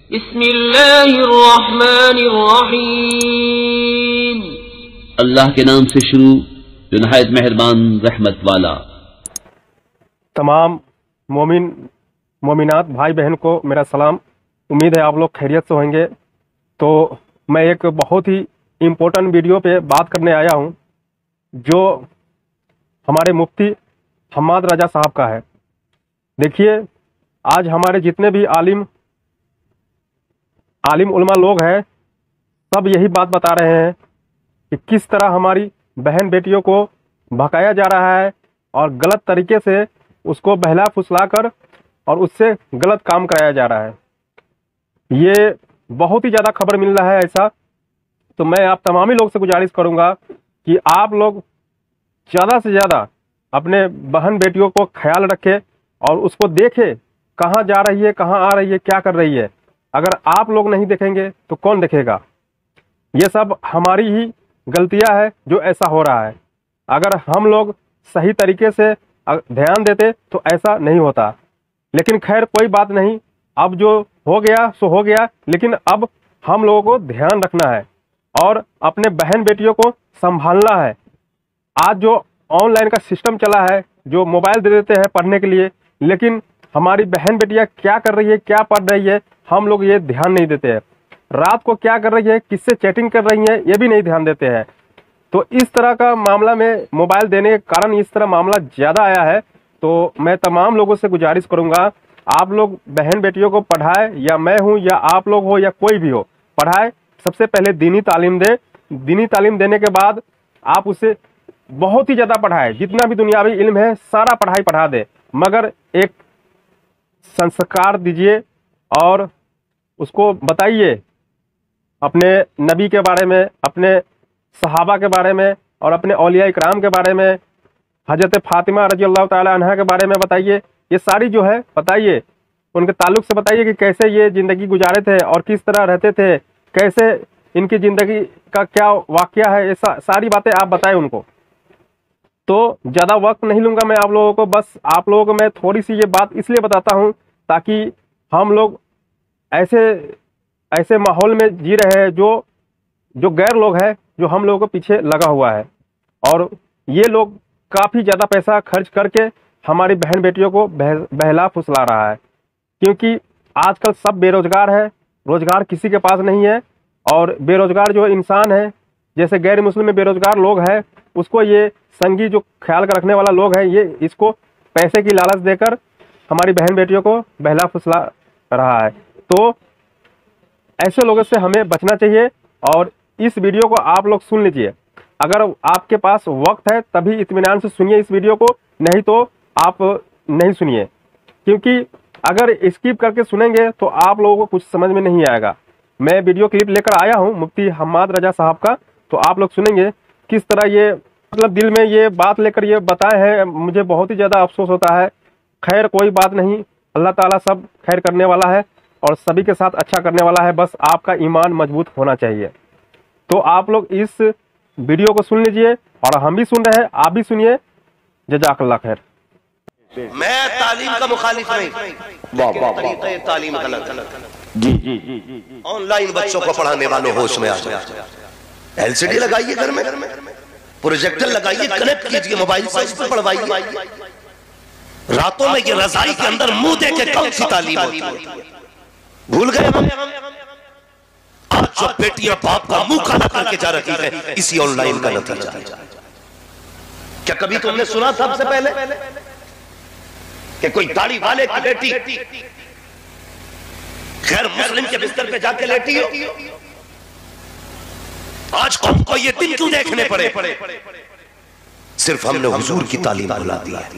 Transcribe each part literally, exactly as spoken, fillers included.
बिस्मिल्लाहिर्रहमानिर्रहीम। अल्लाह के नाम से शुरू जो नहायत मेहरबान रहमत वाला। तमाम मोमिन मोमिनात भाई बहन को मेरा सलाम। उम्मीद है आप लोग खैरियत से होंगे। तो मैं एक बहुत ही इम्पोर्टेंट वीडियो पे बात करने आया हूँ जो हमारे मुफ्ती हम्माद रजा साहब का है। देखिए, आज हमारे जितने भी आलिम आलिम उलमा लोग हैं, सब यही बात बता रहे हैं कि किस तरह हमारी बहन बेटियों को भकाया जा रहा है और गलत तरीके से उसको बहला फुसला कर और उससे गलत काम कराया जा रहा है। ये बहुत ही ज़्यादा खबर मिल रहा है ऐसा। तो मैं आप तमामी लोग से गुजारिश करूंगा कि आप लोग ज़्यादा से ज़्यादा अपने बहन बेटियों को ख्याल रखें और उसको देखें कहाँ जा रही है, कहाँ आ रही है, क्या कर रही है। अगर आप लोग नहीं देखेंगे तो कौन देखेगा। ये सब हमारी ही गलतियां है जो ऐसा हो रहा है। अगर हम लोग सही तरीके से ध्यान देते तो ऐसा नहीं होता। लेकिन खैर कोई बात नहीं, अब जो हो गया सो हो गया। लेकिन अब हम लोगों को ध्यान रखना है और अपने बहन बेटियों को संभालना है। आज जो ऑनलाइन का सिस्टम चला है, जो मोबाइल दे देते हैं पढ़ने के लिए, लेकिन हमारी बहन बेटियां क्या कर रही है, क्या पढ़ रही है, हम लोग ये ध्यान नहीं देते हैं। रात को क्या कर रही है, किससे चैटिंग कर रही है, ये भी नहीं ध्यान देते हैं। तो इस तरह का मामला में मोबाइल देने के कारण इस तरह मामला ज़्यादा आया है। तो मैं तमाम लोगों से गुजारिश करूंगा, आप लोग बहन बेटियों को पढ़ाए, या मैं हूं या आप लोग हो या कोई भी हो, पढ़ाए। सबसे पहले दीनी तालीम दे। दीनी तालीम देने के बाद आप उसे बहुत ही ज़्यादा पढ़ाए, जितना भी दुनियावी इल्म है सारा पढ़ाई पढ़ा दे, मगर एक संस्कार दीजिए और उसको बताइए अपने नबी के बारे में, अपने सहाबा के बारे में और अपने औलिया इकराम के बारे में, हजरत फातिमा रजी अल्लाह ताला अन्हा के बारे में बताइए। ये सारी जो है बताइए, उनके ताल्लुक से बताइए कि कैसे ये ज़िंदगी गुजारे थे और किस तरह रहते थे, कैसे इनकी ज़िंदगी का क्या वाक़या है, ये सा, सारी बातें आप बताएं उनको। तो ज़्यादा वक्त नहीं लूँगा मैं आप लोगों को, बस आप लोगों को मैं थोड़ी सी ये बात इसलिए बताता हूँ ताकि हम लोग ऐसे ऐसे माहौल में जी रहे हैं जो जो गैर लोग हैं, जो हम लोगों को पीछे लगा हुआ है। और ये लोग काफ़ी ज़्यादा पैसा खर्च करके हमारी बहन बेटियों को बह, बहला फुसला रहा है। क्योंकि आजकल सब बेरोजगार है, रोज़गार किसी के पास नहीं है। और बेरोजगार जो इंसान है, जैसे गैर मुस्लिम में बेरोजगार लोग हैं, उसको ये संगी जो ख्याल का रखने वाला लोग है, ये इसको पैसे की लालच देकर हमारी बहन बेटियों को बहला फुसला रहा है। तो ऐसे लोगों से हमें बचना चाहिए। और इस वीडियो को आप लोग सुन लीजिए। अगर आपके पास वक्त है तभी इत्मीनान से सुनिए इस वीडियो को, नहीं तो आप नहीं सुनिए। क्योंकि अगर स्किप करके सुनेंगे तो आप लोगों को कुछ समझ में नहीं आएगा। मैं वीडियो क्लिप लेकर आया हूं मुफ्ती हम्माद रजा साहब का, तो आप लोग सुनेंगे किस तरह ये मतलब दिल में ये बात लेकर ये बताए हैं। मुझे बहुत ही ज़्यादा अफसोस होता है। खैर कोई बात नहीं, अल्लाह ताला सब खैर करने वाला है और सभी के साथ अच्छा करने वाला है। बस आपका ईमान मजबूत होना चाहिए। तो आप लोग इस वीडियो को सुन लीजिए और हम भी सुन रहे हैं, आप भी सुनिए। जज़ाकल्लाह खैर। मैं तालीम का मुखालिफ नहीं, तरीक़े तालीम गलत। जी जी जी ऑनलाइन बच्चों को पढ़ाने वालों होश में आ जाए। एलसीडी लगाइए घर में, प्रोजेक्टर लगाइए, कनेक्ट कीजिए मोबाइल से, उस पर पढ़वाइए। रातों में ये रजाई के अंदर मुंह दे के कौन सी तालीम होती है, भूल गए हम। आज जो बेटियां बाप का मुंह काला करके जा रही है, इसी ऑनलाइन का नतीजा है। क्या कभी तुमने सुना सबसे पहले कि कोई दाढ़ी वाले की बेटी गैर मुस्लिम के बिस्तर पे जाके लेटी हो? आज कौन को ये दिन क्यों देखने पड़े? सिर्फ हमने हुजूर की तालीम भुला दी है,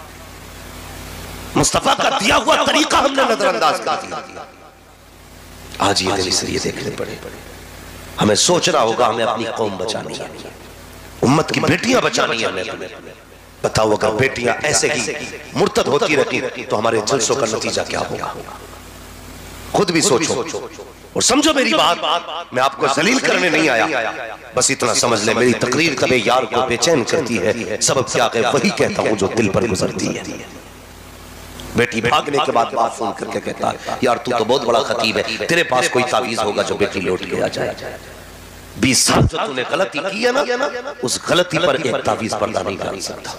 मुस्तफा का दिया हुआ तरीका हमने नजरअंदाज कर दिया। आज ये दिन इसलिए देखने पड़े। हमें सोचना होगा, हमें अपनी कौम बचानी है, उम्मत की बेटियां बचानी है हमें। बताओ अगर बेटियां ऐसे ही मुर्तद होती रहती तो हमारे जलसों का नतीजा क्या होगा? खुद भी सोचो और समझो मेरी बात। मैं आपको जलील करने नहीं आया, बस इतना समझ ले मेरी तकरीर कभी यार को बेचैन करती है। सबब क्या है वही कहता हूं जो दिल पर गुजरती है। बेटी भागने के बाद बात सुन करके कहता है, यार तू तो बहुत बड़ा खतीब है, तेरे पास कोई तावीज होगा जो बेटी लौट के आ जाए। बीस साल जो तूने गलती की है ना, उस गलती पर एक तावीज पर्दा नहीं कर सकता।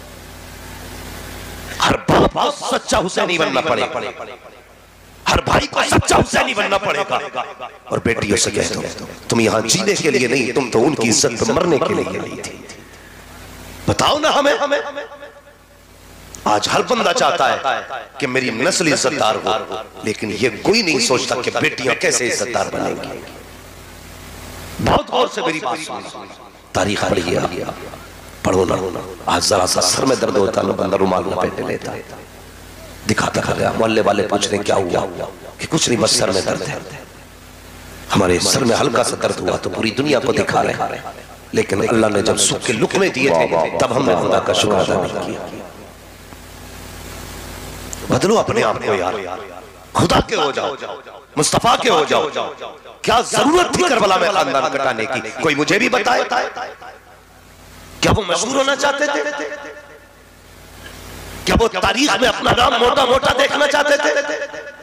हर बाप को सच्चा हुसैनी बनना पड़ेगा, हर भाई को सच्चा हुसैनी बनना पड़ेगा। और बेटियों से कह दो, तुम यहाँ जीने के लिए नहीं, तुम तो उनकी इज्जत पे मरने के लिए नहीं थी। बताओ ना हमें, हमें आज हर बंदा चाहता है कि मेरी नस्ल इज्जतदार हो, लेकिन ये कोई नहीं सोचता कि बेटियां कैसे इज्जतदार बनेंगी। बहुत गौर से मेरी बात सुनो, तारीख पढ़िए, पढ़ो ना। आज जरा सा सर में दर्द होता ना, बंदा रुमाल लपेटे लेता, दिखाता खा गया। मोहल्ले वाले पूछ रहे क्या हुआ, कि कुछ नहीं बस सर में दर्द है। हमारे सर में हल्का सा दर्द हुआ तो पूरी दुनिया को दिखा रहे, लेकिन अल्लाह ने जब सुख के लुक़्मे दिए थे तब हमने खुदा का शुक्र अदा नहीं किया। बदलो अपने आप को यार, खुदा के हो जाओ, मुस्तफा के हो जाओ। क्या जरूरत थी करबला में खानदान कटाने की? कोई मुझे भी बताए, क्या वो मशहूर होना चाहते थे? क्या वो तारीख में अपना नाम मोटा मोटा देखना चाहते थे?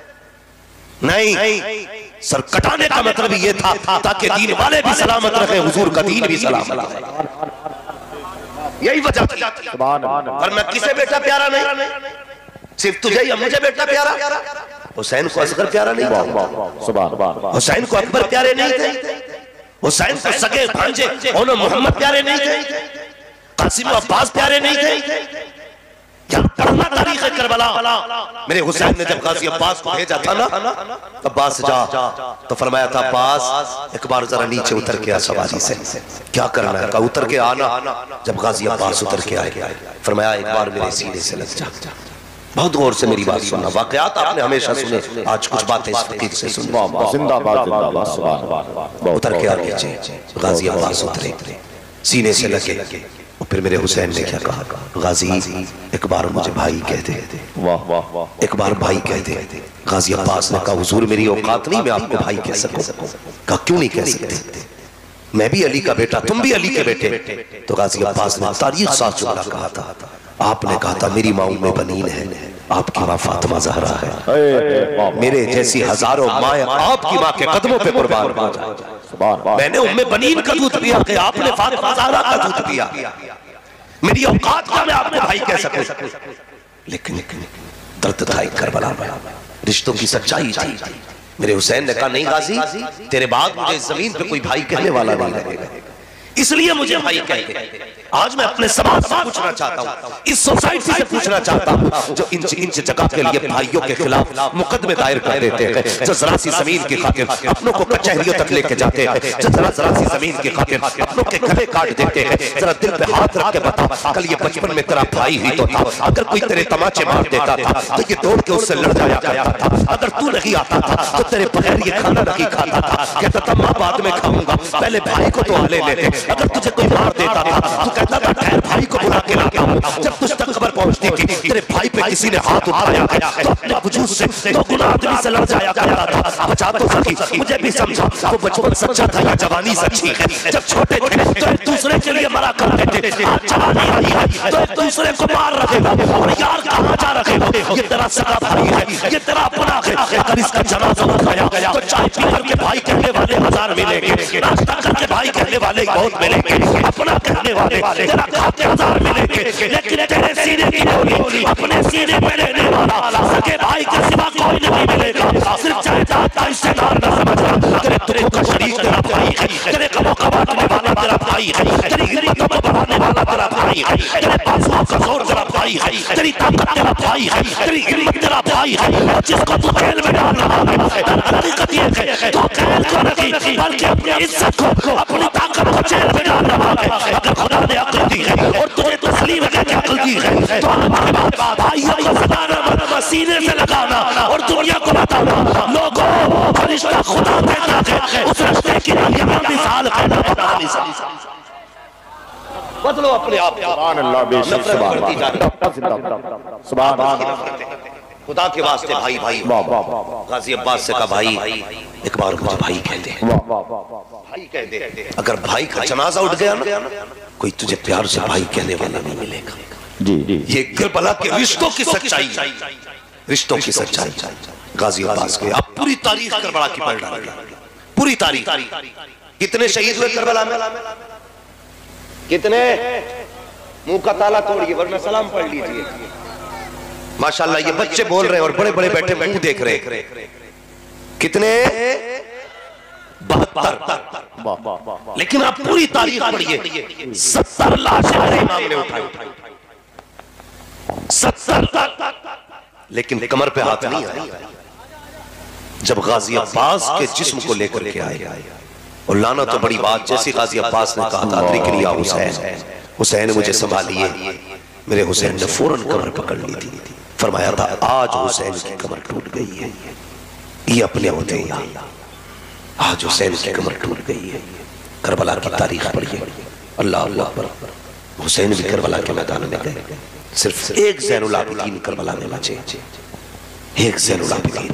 नहीं, सर कटाने का मतलब ये था ताकि दीन वाले भी सलामत रहे, हुजूर का दीन भी सलामत रहे। यही वजह थी। और मैं किसे बेटा प्यारा नहीं, सिर्फ तुझे या मुझे बेटा प्यारा। हुसैन को असगर प्यारा नहीं था, हुसैन को अकबर प्यारे नहीं थे, हुसैन को सगे भांजे और मोहम्मद प्यारे नहीं थे, कासिम अब्बास प्यारे नहीं थे। क्या पढ़ना तारीख है करबला। मेरे हुसैन ने जब गाजी अब्बास को भेजा था ना, अब्बास जा, तो फरमाया था अब्बास एक बार जरा नीचे उतर के आ सवारी से। क्या करना है? कहा उतर के आना। जब गाजी अब्बास उतर के आए, फरमाया एक बार मेरे सीने से लग जा। बहुत गौर से मेरी बात सुनना, वाकयात आपने हमेशा सुने, आज कुछ बातें इस फकीर से सुन। उतर के आ नीचे, गाजी अब्बास उतरे, सीने से लगे। और फिर मेरे हुसैन ने क्या कहा, गाजी एक बार मुझे भाई कह दे, एक बार भाई कह दे। गाजी अब्बास ने कहा हुजूर मेरी औकात नहीं, मैं आपको भाई कह सकूं। कहा क्यों नहीं कह सकते? मैं भी अली का बेटा, तुम भी अली के बेटे। तो गाजी अब्बास ने तारीख साथ जुमला कहा था। आपने कहा था मेरी माँ उम्मे बनीन है, आपकी माँ फातिमा ज़हरा है। मेरे जैसी हजारों माएं आपकी माँ के कदमों पे कुर्बान हो जाए। मैंने उम्मे बनीन का दूध पिया कि आपने फातिमा ज़हरा का दूध पिया। मेरी औकात क्या मैं आपको भाई कह सकूं? लेकिन दर्द था एक करबला में, रिश्तों की सच्चाई थी। मेरे हुसैन ने कहा नहीं गाजी, तेरे बाद मुझे जमीन पे कोई भाई कहने वाला नहीं लगेगा, इसलिए मुझे भाई कहते। आज मैं अपने समाज से पूछना चाहता हूँ, इस सोसाइटी से पूछना चाहता हूँ जो इंच इंच जगह के लिए भाइयों के खिलाफ मुकदमे दायर कर देते हैं, जो जरा सी जमीन की खातिर अपनों को कचहरियों तक लेके जाते हैं, जो जरा जरा सी जमीन की खातिर अपनों के गले काट देते हैं। जरा दिल पे हाथ रख के बता, कल ये बचपन में तेरा भाई ही तो था, अगर कोई तेरे तमाचे मार देता था तो ये दौड़ के उससे लड़ जाया करता था। अगर तू नहीं आता था तो तेरे बगैर ये खाना नहीं खाता था, कहता था माँ बाद में खाऊंगा, पहले भाई को तो ले लेते। अगर तुझे कोई मार देता था तो कहता था खैर भाई को बुला के लाता हूं। जब तुझ तक खबर पहुंचती थी तेरे भाई पे किसी ने हाथ उठाया तो अपने वजूद से दो गुना आदमी से लड़ जाया करता था। बचा तो सकी, मुझे भी समझा वो बचपन सच्चा था या जवानी सच्ची है। जब छोटे थे तो एक दूसरे के लिए मरा करते थे, आज जवानी आई है तो एक दूसरे को मार रहे हो और यार कहां जा रहे हो। ये तेरा सगा भाई है, ये तेरा अपना है। अगर इसका जनाजा उठाया तो चाय पी करके भाई कहने वाले हजार मिलेंगे, नाश्ता करके भाई कहने वाले बहुत मिलेंगे, अपना कहने वाले तेरा खाते हजार मिलेंगे, लेकिन तेरे सीने की गोली अपने सीने पे लेने वाला सगे भाई के सिवा कोई नहीं मिलेगा। सिर्फ जायदाद का हिस्सेदार न समझना, तेरे दुखों का शरीक तेरा भाई है, तेरे कमों का बांटने वाला तेरा भाई है, तेरी हिम्मतों को बढ़ाने वाला तेरा भाई है, तेरे बाजुओं का जोर तेरा भाई है, तेरी ताकत तेरा भाई है, तेरी हिम्मत तेरा भाई है। जिसको तू खेल में डाल रहा है, हकीकत ये है तू खेल को नहीं बल्कि अपनी इज्जत को, अपनी ताकत को जेल में डाल रहा है। अगर खुदा ने अक्ल दी है और तुझे तस्लीम है कि अक्ल दी है तो आपके बाद भाइयों को सताना, सीने से लगाना और दुनिया को बताना लोगों का रिश्ता खुदा देता है, उस रिश्ते की यहाँ मिसाल है। बदलो अपने आप खुदा के वास्ते। भाई भाई गाजी अब्बास से कहा भाई एक बार मुझे भाई कह दे, भाई कह दे। अगर भाई का जनाजा उठ गया ना कोई तुझे प्यार से भाई कहने वाला नहीं मिलेगा। जी जी ये करबला के रिश्तों की सच्चाई। रिश्तों की सच्चाई गाजी अब्बास के। अब पूरी तारीख करबला की पढ़ डाली, पूरी तारीख। कितने शहीद हुए करबला में, कितने, मुंह का ताला तोड़िए वरना सलाम पढ़ लीजिए। माशाल्लाह ये बच्चे बोल रहे हैं और बड़े बड़े बैठे मुंह देख रहे हैं। कितने, बहत्तर। लेकिन आप पूरी तारीख पढ़िए, सत्तर लाशें मेरे इमाम ने उठाई, सत्तर, लेकिन कमर पे हाथ नहीं आया। जब गाजी अब्बास के जिस्म को लेकर के आए, और लाना तो बड़ी बात, जैसी गाजी अब्बास ने कहा था अद्रिकनिया हुसैन, हुसैन मुझे संभालिए, मेरे हुसैन ने फौरन कमर पकड़ ली थी। फरमाया था आज हुसैन की कमर टूट गई है, ये अपने होते हैं, आज हुसैन की कमर टूट गई है। करबला की तारीख पढ़िए, अल्लाह अल्लाह अकबर। हुसैन भी करबला के मैदान में गए, सिर्फ एक ज़ैनुल आबिदीन करबला में बचे, एक ज़ैनुल आबिदीन,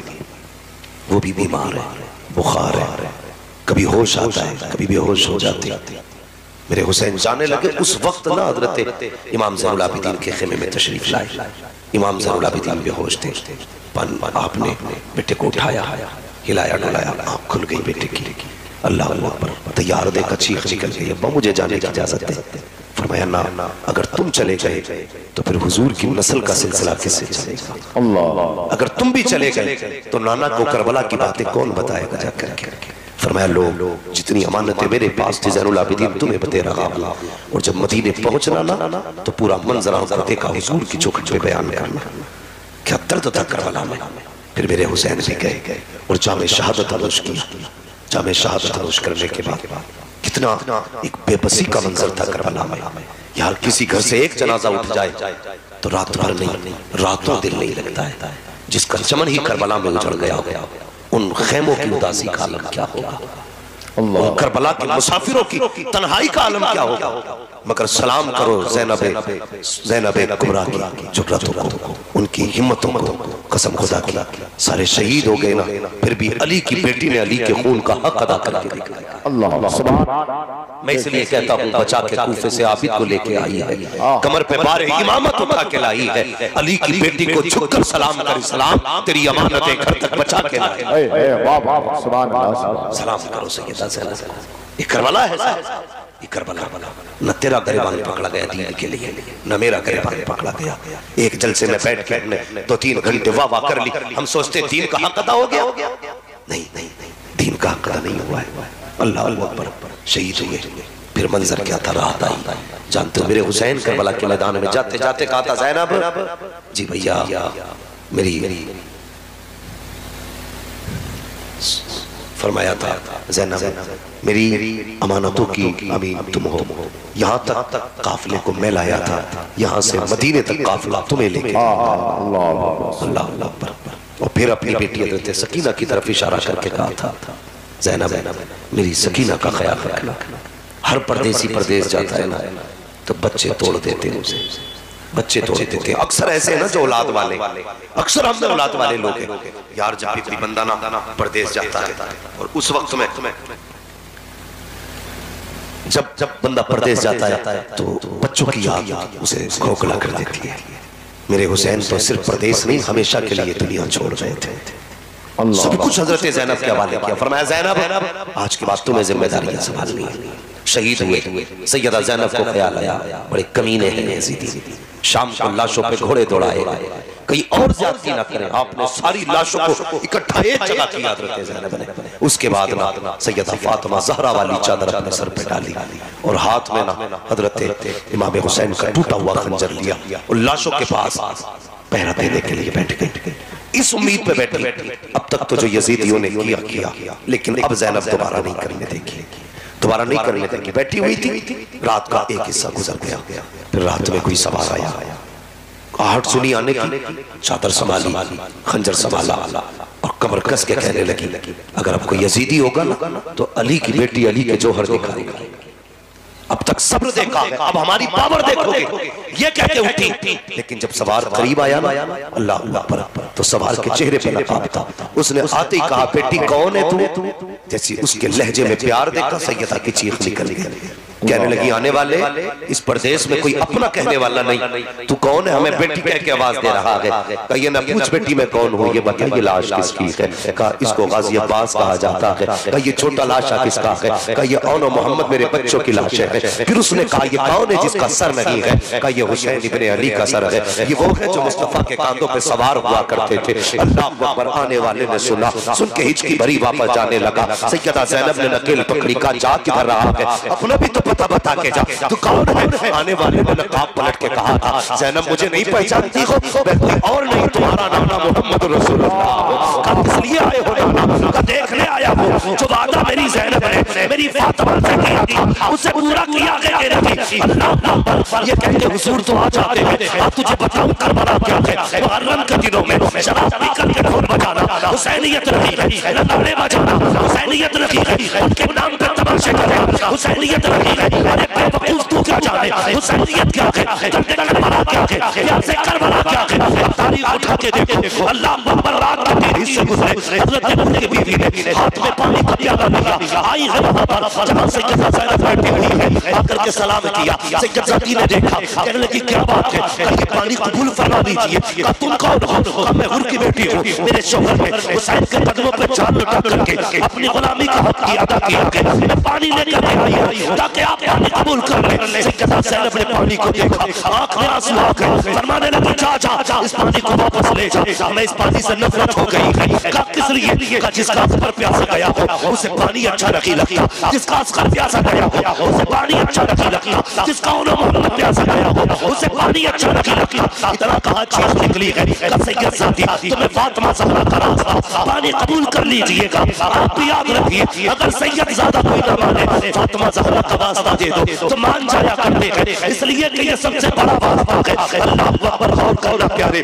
वो भी बीमार है, बुखार है, कभी होश आता है कभी बेहोश हो जाते। मेरे हुसैन जाने लगे, उस वक्त ना हजरत इमाम ज़ैनुल आबिदीन के खेमे में तशरीफ लाए। इमाम ज़ैनुल आबिदीन बेहोश थे, आपने बेटे को उठाया, हिलाया डुलाया, आँख खुल गई बेटे की, अल्लाह अकबर। तैयार देखा चीख निकल गई, अब्बा मुझे जाने की इजाजत दे। फरमाया ना, अगर तुम चले गए तो फिर हुजूर की नस्ल का सिलसिला किससे चलेगा? अल्लाह, अगर तुम भी चले गए तो नाना को करबला की बातें कौन बताएगा जाकर के? फरमाया लोग जितनी अमानतें मेरे पास थी ज़ैनुल आबिदीन तुम्हें बते रहा हूं, और जब मदीने पहुंचना ना तो पूरा मंजर आंखों देखा हुजूर की चौखट पे बयान करना, क्या दर्द था करबला में। फिर मेरे हुसैन भी गए और जामे शहादत नोश की। जामे शहादत नोश करने के बाद कितना एक बेबसी का मंजर था करबला में। यार किसी घर से एक जनाजा उठ जाए तो रात भर नहीं, रातों दिन नहीं लगता है। जिसका चमन ही करबला में उजड़ गया, उन खेमों की उदासी का आलम क्या होगा, उन करबला के मुसाफिरों की तन्हाई का आलम क्या होगा। मगर सलाम करो ज़ैनबे ज़ैनबे कुबरा की जुर्रतों को, उनकी हिम्मतों को, कसम खुदा की सारे शहीद हो गए ना, फिर भी अली की बेटी ने अली के खून का हक अदा करके दिखाया। अल्लाह सुभान। मैं इसलिए कहता हूँ बचा के कूफे से आबिद को लेके आई है, कमर पे बारे इमामत उठा के लाई है, अली की बेटी को झुककर सलाम कर, सलाम तेरी अमानतें घर तक बचा के लाई। सलाम करो सैयदा ज़ैनब, ये करबला है, ये करबला। न तेरा गिरबान पकड़ा गया दीन के लिए, न मेरा गिरबान पकड़ा गया। एक जलसे में बैठ के हमने दो तीन घंटे वाह वाह कर ली, हम सोचते दीन का हक अदा हो गया। नहीं नहीं नहीं, दीन का हक अदा नहीं हुआ है। अल्लाह अकबर, शहीद हुए। फिर मंजर क्या था, राहत आई। जानते हो मेरे हुसैन करबला के मैदान में जाते जाते कहा था ज़ैनब जी भैया मेरी, फरमाया था ज़ैनब मेरी अमानतों की अमीन तुम हो, यहाँ तक काफिले को मैं लाया था, यहाँ से मदीने तक काफिला तुम्हें लेके। अल्लाह अकबर। और फिर अपनी बेटी हज़रत सकीना की तरफ इशारा करके कहा था ज़ैनब मेरी सकीना का ख्याल रखना। हर परदेसी परदेश जाता है ना तो बच्चे तोड़ देते हैं उसे, बच्चे तोड़ देते हैं। अक्सर ऐसे है ना जो औलाद वाले, अक्सर हम औलाद वाले लोग हैं यार। जब भी बंदा ना परदेश जाता है और उस वक्त में जब जब बंदा परदेश जाता है तो बच्चों की याद उसे खोखला कर देती है। मेरे हुसैन तो सिर्फ परदेश नहीं, हमेशा के लिए दुनिया छोड़ रहे थे। सब कुछ हजरत ज़ैनब के हवाले किया। फरमाया ज़ैनब आज के बाद तुम्हें जिम्मेदारियां संभालनी है। शहीद हुए सैयदा ज़ैनब को ख्याल आया बड़े कमीने हैं यज़ीदी, शाम को लाशों पे घोड़े दौड़ाए, कहीं और ज्यादती ना करें। आपने सारी लाशों को इकट्ठा एक जगह किया हज़रत ज़ैनब ने। उसके बाद ना सैयदा फातिमा ज़हरा वाली चादर अपने सर पे डाली और हाथ में ना हज़रत इमाम हुसैन का टूटा हुआ खंजर लिया और लाशों के पास पहरा देने के लिए बैठ गई। इस उम्मीद पे बैठी अब तक तो जो यजीदियों ने किया किया, लेकिन अब ज़ैनब दोबारा नहीं करने देगी, दोबारा नहीं करने देगी। बैठी हुई थी, रात का एक हिस्सा गुजर गया, फिर रात में कोई सवार आया, आहट सुनी आने की, चादर संभाली, खंजर संभाला और कमर कस के कहने लगी अगर अब कोई यजीदी होगा ना तो अली की बेटी अली के जौहर दिखाएगा। अब तक सब्र देखा, अब हमारी पावर देखोगे, ये कहते उठी। लेकिन जब सवार करीब आया ना अल्लाह अल्लाह पर तो सवार के चेहरे पर नकाब था। उसने आते ही कहा बेटी कौन है तू? जैसे उसके लहजे में प्यार देखा सैयदा की चीख निकल गई। कहने लगी आने वाले इस प्रदेश में कोई अपना कहने वाला नहीं, तू कौन है हमें बेटी कह के आवाज दे रहा है? कहिए ना पूछ बेटी मैं कौन हूँ, ये बताइए लाश किसकी है? कहा इसको गाजी अब्बास कहा जाता है। कहा ये छोटा लाशा किसका है? कहा ये औनो मोहम्मद मेरे बच्चों की लाश है। फिर उसने कहा ये कौन है जिसका सर नहीं है? कहा ये हुसैन इब्ने अली का सर है, ये वो है जो मुस्तफा के कांधों पे सवार हुआ करते थे। अल्लाह अकबर। आने वाले ने सुना, सुन के हिचकी भरी वापस जाने लगा। सैयदा ज़ैनब ने नकेल पकड़ी, का जा किधर रहा है? अपना भी तो पता बता के जा, तू कौन है? आने वाले ने नकाब पलट के कहा था ज़ैनब मुझे नहीं पहचानती हो, मैं कोई और नहीं तुम्हारा नाना मोहम्मद रसूलुल्लाह। का इसलिए आए हो नाना? का देखने आया हो जो वादा मेरी ज़ैनब ने मेरी फातिमा से किया था उसे पूरा किया गया नहीं। अल्लाह अकबर। ये कह के हुजूर तो आ जाते हैं। अब तुझे बताऊं करबला क्या है? मुहर्रम के दिनों में शराब पीकर के ढोल बजाना हुसैनियत नहीं है, नगाड़े बजाना हुसैनियत नहीं है, उनके नाम पे तमाशे करना हुसैनियत नहीं है। अरे बेवकूफ तू क्या जाने हुसैनियत क्या है, करबला क्या है, प्यासे करबला क्या है? तारीख उठा के देखो। अल्लाह अकबर। रात के तीन हिस्से गुजरे। हज़रत अबू की बीवी ने हाथ में पानी का प्याला लिया, आई है वहां पर जहां सैयदा ज़ैनब बैठी हुई है, आकर के सलाम किया। सैयदा जी ने देखा, कहने लगी क्या बात है? ये पानी कबूल फरमा लीजिए। कहा तुम कौन हो? कहा मैं हुर की बेटी हूँ, मेरे शौहर ने हुसैन के कदमों पे जान लुटा करके अपनी गुलामी का हक की अदा किया है। मैं पानी लेकर आई हूँ ताकि आप पानी कबूल कर लें। सैयदा ज़ैनब ने पानी को देखा, आंख में आंसू आ गए, फरमाने लगी जा जा जा इस पानी को वापस ले जा, मैं इस पानी से नफरत हो गई है। कहा किस लिए? कहा जिसका असगर प्यासा गया हो उसे पानी अच्छा नहीं लगता, जिसका असगर प्यासा गया हो उसे पानी अच्छा नहीं लगता, जिसका उन्हें मोहम्मद प्यासा गया हो उसे पानी अच्छा नहीं लगता। इतना कहा चीज निकली है। कहा सैयद साथी तुम्हें फातिमा ज़हरा का रास्ता पानी कबूल कर लीजिएगा। आप भी याद रखिए अगर सैयद ज्यादा कोई न माने फातिमा ज़हरा का वास्ता दे दो तो मान जाया करते हैं, इसलिए कि ये सबसे बड़ा वास्ता है। अल्लाह अकबर। और कहना प्यारे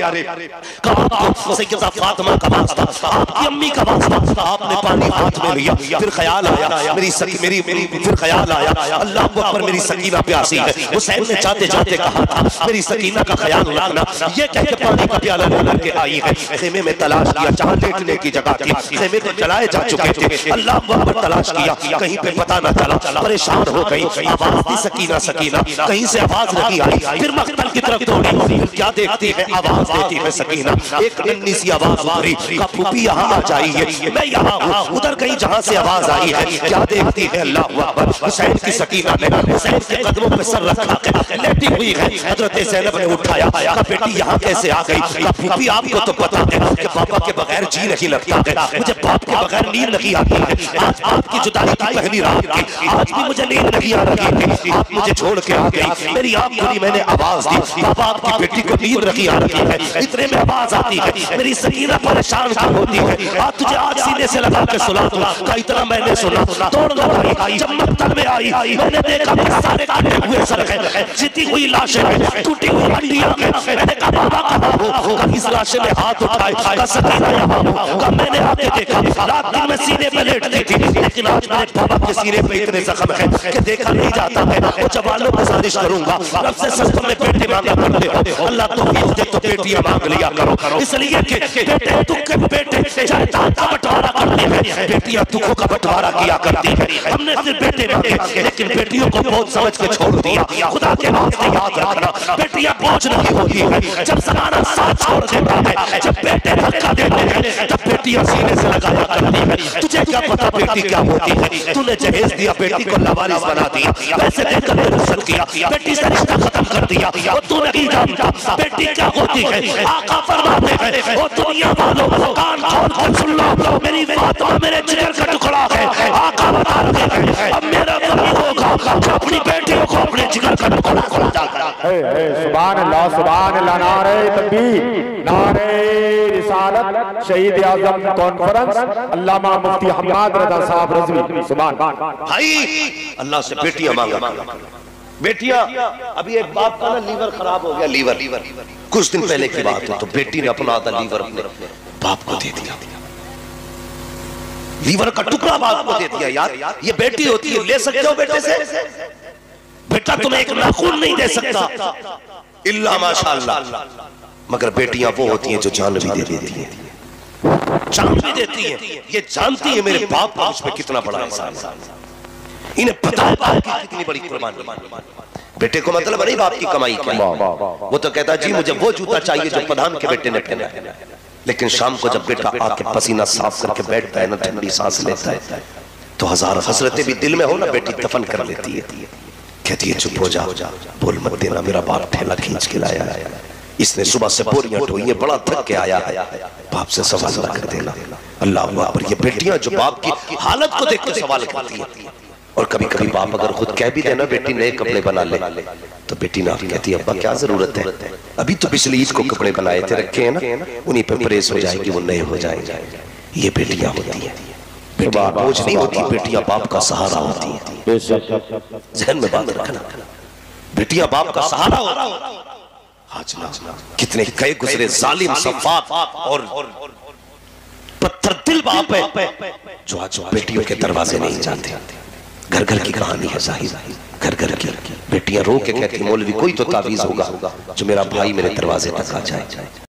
कहा आपको सैयदा फातिमा का वास्ता, आपकी अम्मी का वास्ता। आपने पानी हाथ में लिया, फिर ख्याल आया मेरी सकी मेरी मेरी फिर ख्याल आया अल्लाह अकबर मेरी सकीना प्यासी है। हुसैन ने जाते जाते कहा था मेरी सकीना का ख्याल रखना। ये कह के पानी का प्याला लेकर के आई है। खेमे में तलाश किया, जहाँ लेटने की जगह थी, खेमे तो जलाए जा चुके थे। अल्लाह अकबर तलाश किया, कहीं पे पता न चला, परेशान हो गई। आवाज दी सकीना सकीना, कहीं से आवाज नहीं आई। फिर मख्तल की तरफ दौड़ी, क्या देखती है? आवाज देती है सकीना, एक नन्ही सी आवाज मारी, का फूफी यहाँ आ जाइए, मैं यहाँ हूँ। उधर कहीं जहाँ से आवाज आई है, क्या देखती है? अल्लाह अकबर। हुसैन की सकीना ने हुसैन के कदमों पे सर रखा के लेटी हुई है। हजरत ज़ैनब ने उठाया, कहा बेटी यहाँ कैसे आ गई? कहा फूफी आपको तो पता है कि पापा के बगैर जी नहीं लगता है, मुझे बाप के बगैर नींद नहीं आती है। आज आपकी जुदाई की पहली रात की, आज भी मुझे नींद नहीं आ रही थी, आप मुझे छोड़ के आ गई। मेरी आँख खुली, मैंने आवाज दी, पापा आपकी बेटी को नींद नहीं आ रही है। इतने में आवाज आती है, मेरी सकीना परेशान क्यों होती है? आज तुझे आज सीने से लगा के सुला दूं। कहा इतना मैंने सुना, दौड़ लगाई, जब मक्तल में आई मैंने देखा सारे काटे हुए सर है, जीती हुई लाशें हैं, टूटी हुई हड्डियां हैं। मैंने कहा बाबा कहाँ हो? इस लाशे में हाथ उठाए, कहा सकीना यहाँ हो। कहा मैंने आके देखा, रात दिन में सीने पे लेटती थी, लेकिन आज मेरे बाबा के सीने पे इतने जख्म है कि देखा नहीं जाता है। वो जवानों को साजिश करूंगा, रब से सस्तों में बेटी मांगा करते हो, अल्लाह तो दे तो बेटियां मांग लिया करो, इसलिए कि बेटे दुख के बेटे चाहे दादा बंटवारा करते हैं, बेटियां दुखों का बंटवारा किया करती है। हमने सिर्फ बेटे मांगे, लेकिन बेटियों को बहुत समझ के छोड़ दिया। खुदा के वास्ते याद रखना, बेटियां बोझ नहीं होती है। जब ज़माना साथ छोड़ देता है, जब बेटे धक्का देते हैं, तब बेटियां सीने से लगाया करती है। तुझे क्या पता बेटी क्या होती है? तूने जहेज दिया, बेटी को लावारिस बना दिया, पैसे देकर रुखसत किया, बेटी से रिश्ता खत्म कर दिया। वो तू नहीं जानता बेटी क्या होती है। आका फरमाते हैं वो दुनिया वालों कान खोल कर सुन लो, मेरी फातिमा मेरे जिगर का टुकड़ा है। आका बता रहे हैं अब मेरा वही होगा जो अपनी बेटियों को अपने जिगर का टुकड़ा समझाता है। सुभान अल्लाह, सुभान अल्लाह, नारे तकबीर, नारे रिसालत, शहीद आजम कॉन्फ्रेंस अल्लामा मुफ्ती हम्माद रज़ा साहब रज़वी। सुभान भाई अल्लाह से बेटियां मांगा। बेटियां, अभी एक बाप का ना लीवर खराब हो गया, लीवर कुछ दिन पहले की बात है, तो बेटी ने अपना आधा लीवर अपने बाप को दे दिया, लीवर का टुकड़ा बाप को दे दिया। यार ये बेटी होती है, ले सकते हो बेटे से? बेटा तुम्हें एक नाखून नहीं दे सकता इल्ला माशाअल्लाह, मगर बेटियां वो होती हैं जो जान भी दे देती हैं, जान भी देती हैं। ये जानती है मेरे बाप का मुझ पे कितना बड़ा एहसान है। इन्हें पता है बाप की कितनी बड़ी कुर्बानी। बेटे को मतलब नहीं बाप की कमाई क्या है। वो तो कहता जी मुझे वो जूता चाहिए जो प्रधान के बेटे ने पहना है, लेकिन शाम को जब बेटा आके पसीना साफ करके बैठता है ना, ठंडी सांस लेता है, तो हजार हसरतें भी दिल में हो ना, बेटी दफन कर लेती है। कहती है चुप हो जा, बोल मत देना, मेरा बाप ठेला खींच के लाया है, इसने सुबह से बोरियां ढोई है, बड़ा थक के आया है, बाप से सवाल ना कर देना। अल्लाह अकबर। ये बेटियां जो बाप की हालत को देख के सवाल करती है। और कभी कभी बाप अगर खुद कह भी देना बेटी नए कपड़े बना ले, तो बेटी ना कहती है अब्बा क्या जरूरत है, अभी तो पिछली ईद को कपड़े बनाए थे रखे हैं ना, उन्हीं पे प्रेस हो जाएगी, वो नए हो जाएंगे। ये बेटियां होती है, बेटियां बोझ नहीं होती, बेटियां बाप का सहारा होती है। जहन में बात रखना, बेटियां बाप का सहारा होती है। आज ना कितने कई गुजरे जालिम सफाक और पत्थर दिल बाप है जो आज बेटियों के दरवाजे नहीं जाते। घर घर की कहानी है जाहिर, घर घर की बेटियां रो के कहती मौलवी कोई तो तावीज होगा जो मेरा भाई मेरे दरवाजे तक आ जाए।